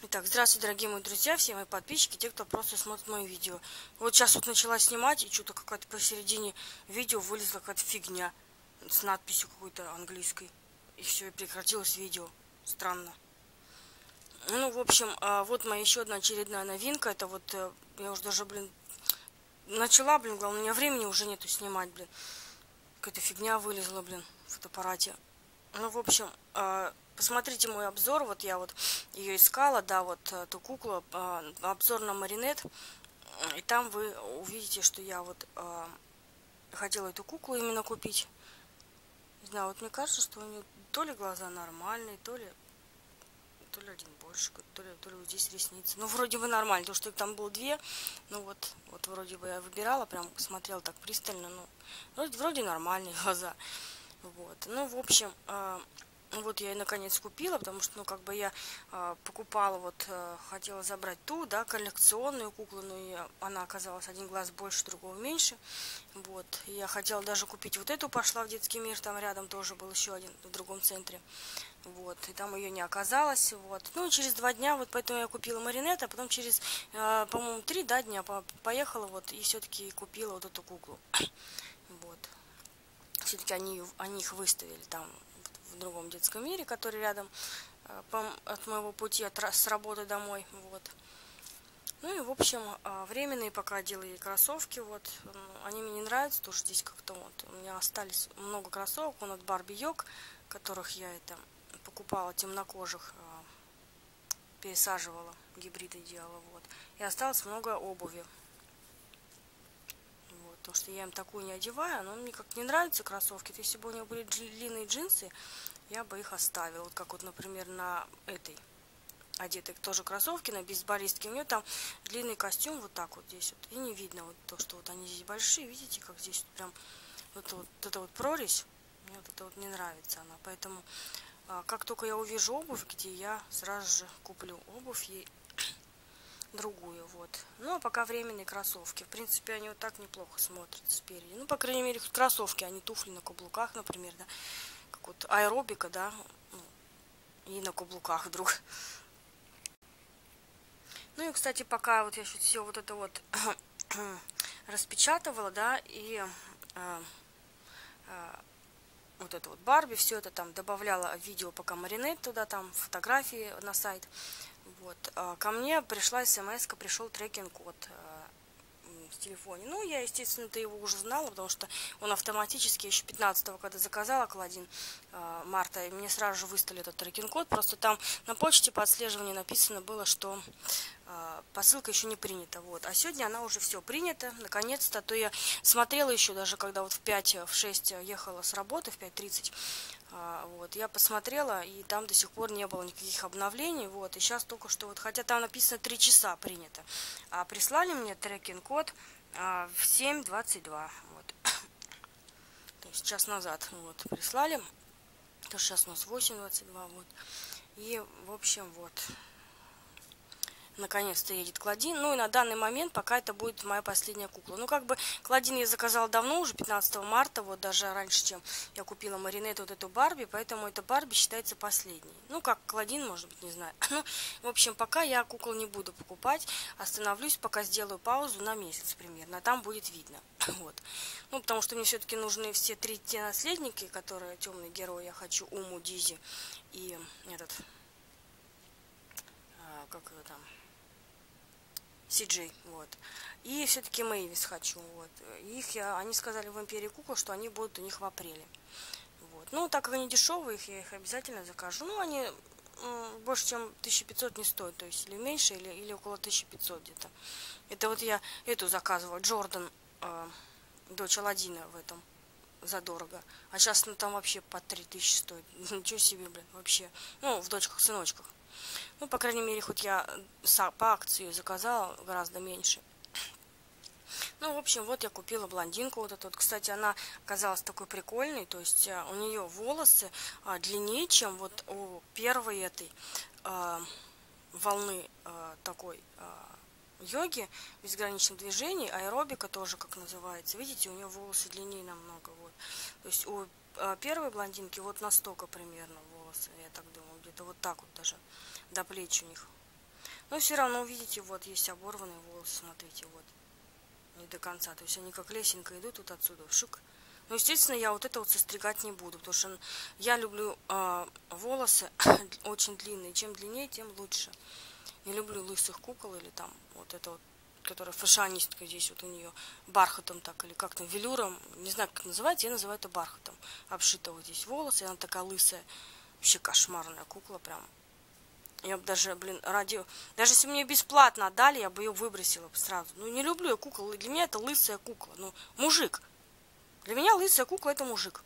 Итак, здравствуйте, дорогие мои друзья, все мои подписчики, те, кто просто смотрит мои видео. Вот сейчас вот начала снимать, и что-то какая-то посередине видео вылезла какая-то фигня с надписью какой-то английской. И все, и прекратилось видео. Странно. Ну, в общем, вот моя еще одна очередная новинка. Это вот, я уже даже, начала, главное, у меня времени уже нету снимать, Какая-то фигня вылезла, в фотоаппарате. Ну, в общем, посмотрите мой обзор. Вот я вот ее искала, да, вот эту куклу, обзор на Маринет. И там вы увидите, что я вот хотела эту куклу именно купить. Не знаю, вот мне кажется, что у нее то ли глаза нормальные, то ли один больше, то ли вот здесь ресницы. Ну, вроде бы нормально, потому что их там было две. Ну, вот вроде бы я выбирала, прям смотрела так пристально. Ну, вроде нормальные глаза. Вот. Ну, в общем, вот я и наконец купила, потому что, ну, как бы я покупала, вот, хотела забрать ту, да, коллекционную куклу, но она оказалась один глаз больше, другого меньше. Вот. И я хотела даже купить вот эту, пошла в детский мир, там рядом тоже был еще один в другом центре. Вот. И там ее не оказалось. Вот. Ну, и через 2 дня, вот поэтому я купила Маринет, а потом через, по-моему, 3, да, дня поехала, вот, и все-таки купила вот эту куклу. Вот. Все-таки они их выставили там в другом детском мире, который рядом от моего пути с работы домой. Вот. Ну и в общем, временные пока делаю кроссовки. Вот. Они мне не нравятся, потому что здесь как-то вот у меня остались много кроссовок. Вон от Барби Йог, которых я покупала темнокожих, пересаживала, гибриды делала. Вот. И осталось много обуви. Потому что я им такую не одеваю, но мне как не нравятся кроссовки. То если бы у него были длинные джинсы, я бы их оставила. Вот как вот, например, на этой одетой тоже кроссовки, на бейсболистке. У нее там длинный костюм вот так вот здесь вот. И не видно вот то, что вот они здесь большие. Видите, как здесь прям вот эта вот прорезь. Мне вот это вот не нравится она. Поэтому как только я увижу обувь, где я сразу же куплю обувь ей другую, вот. Ну, а пока временные кроссовки. В принципе, они вот так неплохо смотрятся спереди. Ну, по крайней мере, кроссовки, а не туфли на каблуках, например, да. Как вот аэробика, да, ну, и на каблуках вдруг. Ну, и, кстати, пока вот я все вот это вот распечатывала, да, и вот это вот Барби, все это там добавляла видео пока Маринет туда, там фотографии на сайт. Вот. Ко мне пришла смс-ка, пришел трекинг-код в телефоне. Ну, я, естественно, его уже знала, потому что он автоматически, еще 15-го, когда заказала Клодин марта, и мне сразу же выставили этот трекинг-код. Просто там на почте по отслеживанию написано было, что посылка еще не принята. Вот. А сегодня она уже все принята, наконец-то. То я смотрела еще даже, когда вот в 5, в 6 ехала с работы, в 5:30, вот, я посмотрела, и там до сих пор не было никаких обновлений. Вот, и сейчас только что, вот, хотя там написано 3 часа принято, а прислали мне трекинг-код в 7:22. Вот. То есть час назад вот, прислали. То сейчас у нас 8:22. Вот. И, в общем, вот. Наконец-то едет Клодин. Ну и на данный момент пока это будет моя последняя кукла. Ну как бы Клодин я заказала давно, уже 15 марта, вот даже раньше, чем я купила Маринет вот эту Барби, поэтому эта Барби считается последней. Ну как Клодин, может быть, не знаю. Ну, в общем, пока я кукол не буду покупать, остановлюсь, пока сделаю паузу на месяц примерно, а там будет видно. Вот. Ну, потому что мне все-таки нужны все 3 те наследники, которые темный герой. Я хочу Уму, Дизи и этот, как его там, CJ, вот. И все-таки Мэйвис хочу, вот. Они сказали в Империи Кукол, что они будут у них в апреле. Вот. Ну, так как они дешевые, я их обязательно закажу. Ну, они больше, чем 1500 не стоят, то есть или меньше, или около 1500 где-то. Это вот я эту заказывала, Джордан, дочь Аладдина в этом, задорого. А сейчас, ну, там вообще по 3000 стоит. Ничего себе, вообще. Ну, в дочках-сыночках. Ну, по крайней мере, хоть я по акции заказала гораздо меньше. Ну, в общем, вот я купила блондинку вот эту. Кстати, она оказалась такой прикольной. То есть у нее волосы длиннее, чем вот у первой этой волны такой йоги, безграничных движений, аэробика тоже, как называется. Видите, у нее волосы длиннее намного. Вот. То есть у первой блондинки вот настолько примерно волосы, я так думаю, где-то вот так вот даже до плеч у них. Но все равно, видите, вот есть оборванные волосы, смотрите, вот. Не до конца. То есть они как лесенка идут вот отсюда, шик. Но, естественно, я вот это вот состригать не буду, потому что я люблю волосы очень длинные. Чем длиннее, тем лучше. Не люблю лысых кукол или там вот это вот, которая фашионистка здесь вот у нее бархатом так или как-то велюром, не знаю как называется, я называю это бархатом. Обшита вот здесь волосы, и она такая лысая, вообще кошмарная кукла прям. Я бы даже, блин, даже если мне бесплатно отдали, я бы ее выбросила бы сразу. Ну, не люблю я кукол, для меня это лысая кукла, ну, мужик. Для меня лысая кукла это мужик.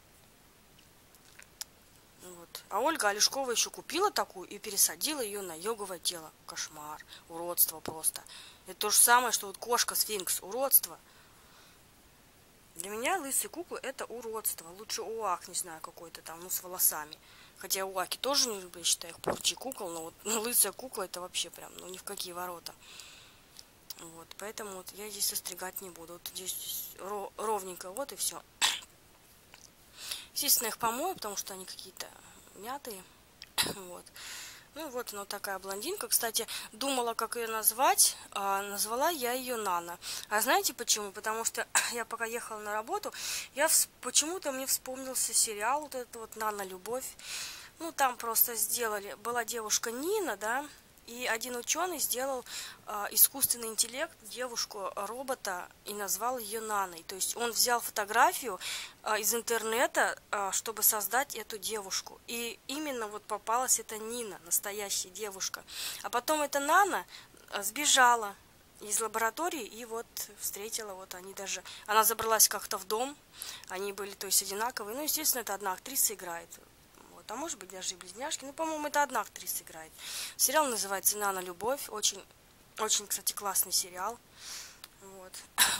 Вот. А Ольга Олешкова еще купила такую и пересадила ее на йоговое тело. Кошмар, уродство просто. Это то же самое, что вот кошка-сфинкс, уродство. Для меня лысые куклы это уродство. Лучше уак, не знаю, какой-то там, ну, с волосами. Хотя уаки тоже не люблю, я считаю их порчей кукол, но вот лысая кукла это вообще прям, ну, ни в какие ворота. Вот, поэтому вот я здесь состригать не буду. Вот здесь ровненько, вот и все. Естественно, их помою, потому что они какие-то мятые. Вот. Ну вот она такая блондинка. Кстати, думала, как ее назвать. Назвала я ее Нана. А знаете почему? Потому что я пока ехала на работу, почему-то мне вспомнился сериал вот этот вот «Нана. Любовь». Ну, там просто была девушка Нина, да, и один ученый сделал искусственный интеллект, девушку-робота, и назвал ее Наной. То есть он взял фотографию из интернета, чтобы создать эту девушку. И именно вот попалась эта Нина, настоящая девушка. А потом эта Нана сбежала из лаборатории и вот встретила, вот они даже... Она забралась как-то в дом, они были, то есть, одинаковые. Ну, естественно, это одна актриса играет. А может быть даже и близняшки. Ну, по-моему, это одна актриса играет. Сериал называется «Нана. Любовь». Очень, очень, кстати, классный сериал. Вот.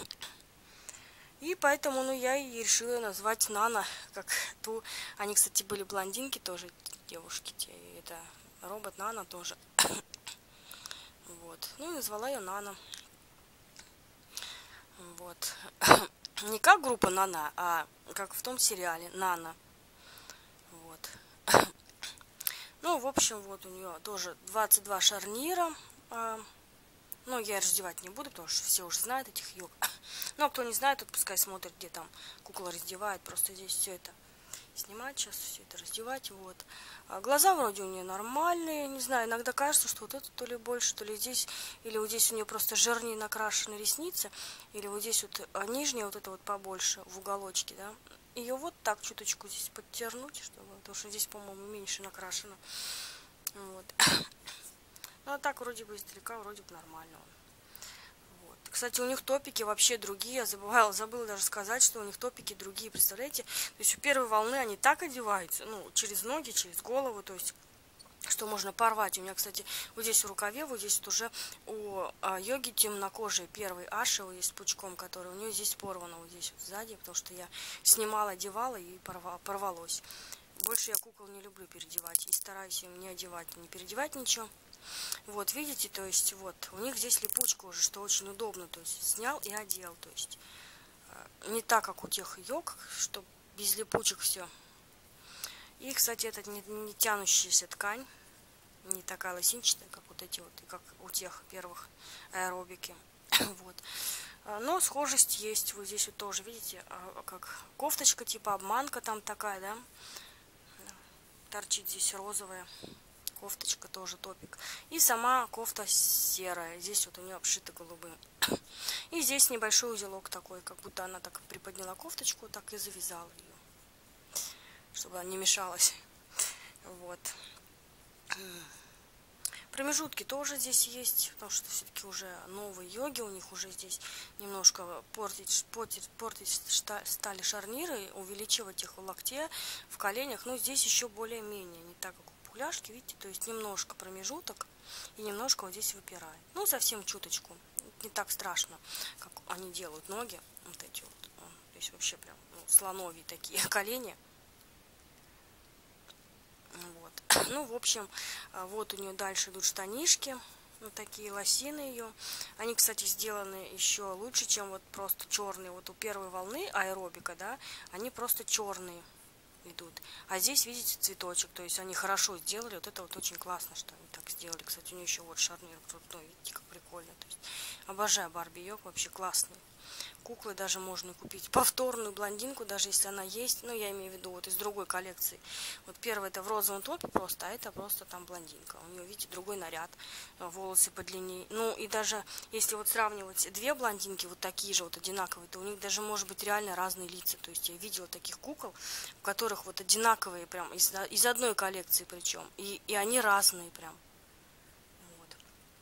И поэтому, ну, я и решила назвать Нана, как ту... Они, кстати, были блондинки тоже, девушки. Это робот Нана тоже. Вот. Ну, и назвала ее Нана. Вот. Не как группа Нана, а как в том сериале Нана. Вот. Ну, в общем, вот у нее тоже 22 шарнира. Ну, я раздевать не буду, потому что все уже знают этих йог. Ну, а кто не знает, тот пускай смотрит, где там кукла раздевает. Просто здесь все это снимать, сейчас все это раздевать. Вот. Глаза вроде у нее нормальные. Не знаю, иногда кажется, что вот это то ли больше, то ли здесь. Или вот здесь у нее просто жирнее накрашены ресницы. Или вот здесь вот нижняя вот это вот побольше в уголочке, да. Ее вот так чуточку здесь подтернуть, чтобы, потому что здесь, по-моему, меньше накрашено. Вот. Ну, а так вроде бы издалека, вроде бы нормально. Вот. Кстати, у них топики вообще другие. Я забыла даже сказать, что у них топики другие, представляете? То есть у первой волны они так одеваются, ну, через ноги, через голову, то есть... Что можно порвать. У меня, кстати, вот здесь в рукаве, вот здесь вот уже у йоги темнокожей первой Аши есть с пучком, который у нее здесь порвано, вот здесь вот сзади, потому что я снимала, одевала и порвалось. Больше я кукол не люблю переодевать и стараюсь им не одевать, не переодевать ничего. Вот, видите, то есть вот у них здесь липучка уже, что очень удобно, то есть снял и одел, то есть не так, как у тех йог, что без липучек все. И, кстати, это не тянущаяся ткань, не такая лосинчатая, как вот эти вот, как у тех первых аэробики. Вот. Но схожесть есть. Вот здесь вот тоже, видите, как кофточка, типа обманка там такая, да? Торчит здесь розовая кофточка, тоже топик. И сама кофта серая. Здесь вот у нее обшита голубым. И здесь небольшой узелок такой, как будто она так приподняла кофточку, так и завязала ее, чтобы она не мешалась. Вот. Промежутки тоже здесь есть, потому что все-таки уже новые йоги, у них уже здесь немножко портить стали шарниры, увеличивать их в локте, в коленях. Но здесь еще более-менее, не так, как у пуляшки, видите, то есть немножко промежуток и немножко вот здесь выпирает. Ну, совсем чуточку, не так страшно, как они делают ноги, вот эти вот, то есть вообще прям слоновьи такие колени. Вот. Ну, в общем, вот у нее дальше идут штанишки, вот такие лосины ее. Они, кстати, сделаны еще лучше, чем вот просто черные. Вот у первой волны аэробика, да, они просто черные. идут. А здесь, видите, цветочек. То есть они хорошо сделали. Вот это вот очень классно, что они так сделали. Кстати, у нее еще вот шарнир крутой. Видите, как прикольно. То есть, обожаю Барби Йог. Вообще классный. Куклы даже можно купить. Повторную блондинку, даже если она есть. Ну, я имею в виду вот из другой коллекции. Вот первая это в розовом топе просто, а это просто там блондинка. У нее, видите, другой наряд. Волосы подлиннее. Ну, и даже если вот сравнивать две блондинки, вот такие же, вот одинаковые, то у них даже может быть реально разные лица. То есть я видела таких кукол, у которых вот одинаковые прям, из одной коллекции причем. И они разные прям. Вот.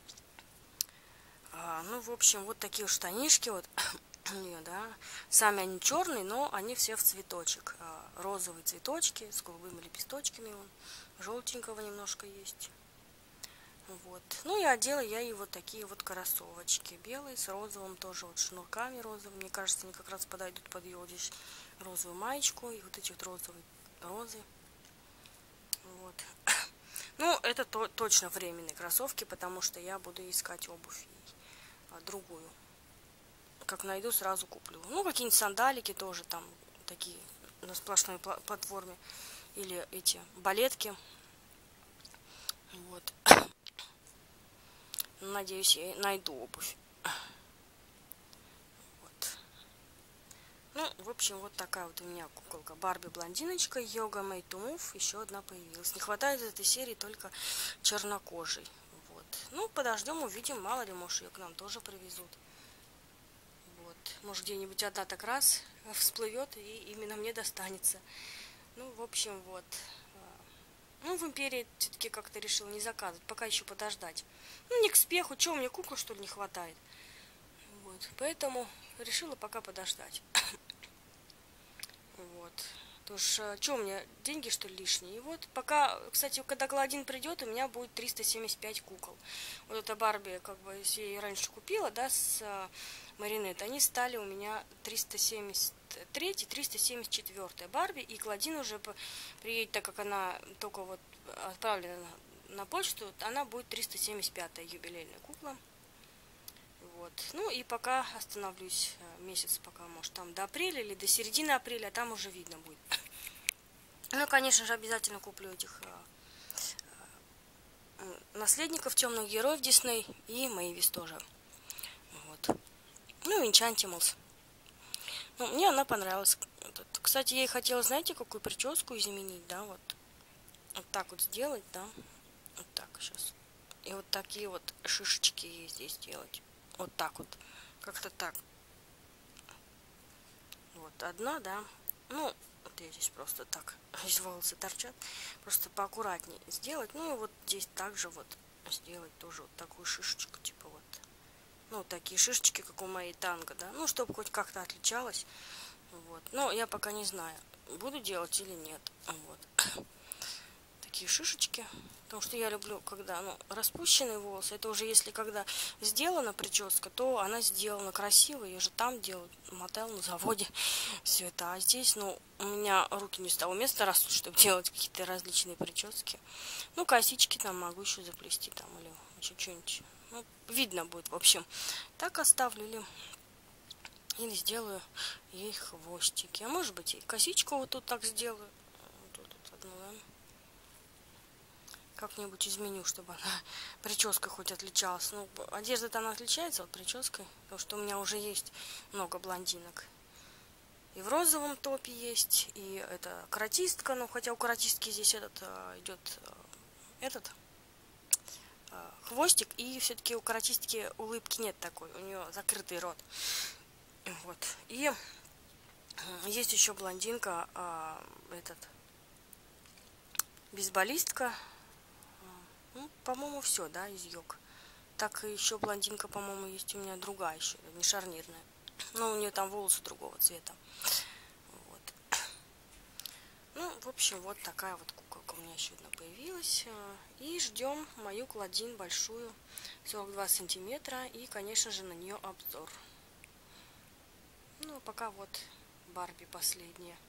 Ну, в общем, вот такие вот штанишки вот. Да. Сами они черные, но они все в цветочек. Розовые цветочки с голубыми лепесточками. Вон. Желтенького немножко есть. Вот. Ну и одела я и вот такие вот кроссовочки. Белые с розовым тоже вот шнурками розовыми. Мне кажется, они как раз подойдут под ее здесь розовую маечку. И вот эти вот розовые розы. Вот. Ну, это точно временные кроссовки, потому что я буду искать обувь другую. Как найду, сразу куплю. Ну, какие-нибудь сандалики тоже там такие на сплошной платформе. Или эти балетки. Вот. Надеюсь, я найду обувь. Вот. Ну, в общем, вот такая вот у меня куколка. Барби-блондиночка, Йога Made to Move. Еще одна появилась. Не хватает из этой серии только чернокожей. Вот. Ну, подождем, увидим. Мало ли, может, ее к нам тоже привезут. Может, где-нибудь одна так раз всплывет и именно мне достанется. Ну, в общем, вот. Ну, в Империи все-таки как-то решил не заказывать, пока еще подождать. Ну, не к спеху, чего, мне куклы, что ли, не хватает. Вот, поэтому решила пока подождать. Вот. Потому что, что, у меня деньги, что ли, лишние? И вот, пока, кстати, когда Гладин придет, у меня будет 375 кукол. Вот эта Барби, как бы, если я ее раньше купила, да, с Маринет, они стали у меня 373-374 Барби, и Гладин уже приедет, так как она только вот отправлена на почту, она будет 375-я юбилейная кукла. Вот. Ну и пока остановлюсь месяц, пока, может, там до апреля или до середины апреля, а там уже видно будет. Ну, конечно же, обязательно куплю этих наследников темных героев Дисней и Мэйвис тоже. Вот. Ну, Энчантималс. Ну, мне она понравилась. Кстати, я и хотела, знаете, какую прическу изменить, да, вот. Вот так вот сделать, да. Вот так сейчас. И вот такие вот шишечки ей здесь делать. Вот так вот. Как-то так. Вот одна, да. Ну, вот я здесь просто так. Здесь волосы торчат. Просто поаккуратнее сделать. Ну и вот здесь также вот сделать тоже вот такую шишечку. Типа вот. Ну, такие шишечки, как у моей танго, да. Ну, чтобы хоть как-то отличалось. Вот. Но я пока не знаю, буду делать или нет. Вот. Такие шишечки. Потому что я люблю, когда, ну, распущенные волосы. Это уже если когда сделана прическа, то она сделана красиво. Ее же там делают, мотел на заводе. Все это. А здесь, ну, у меня руки не с того места растут, чтобы делать какие-то различные прически. Ну, косички там могу еще заплести там или еще что-нибудь. Ну, видно будет, в общем. Так оставлю или сделаю ей хвостики. А может быть и косичку вот тут так сделаю. Тут одну, да? Как-нибудь изменю, чтобы она прическа хоть отличалась. Ну, одежда-то она отличается от прической, потому что у меня уже есть много блондинок. И в розовом топе есть, и это каратистка, ну, хотя у каратистки здесь идет хвостик, и все-таки у каратистки улыбки нет такой, у нее закрытый рот. Вот. И есть еще блондинка, бейсболистка. Ну, по-моему, все, да, из Йог. Так и еще блондинка, по-моему, есть у меня другая еще, не шарнирная. Но у нее там волосы другого цвета. Вот. Ну, в общем, вот такая вот куколка у меня еще одна появилась. И ждем мою Гладин большую, 42 сантиметра. И, конечно же, на нее обзор. Ну, а пока вот Барби последняя.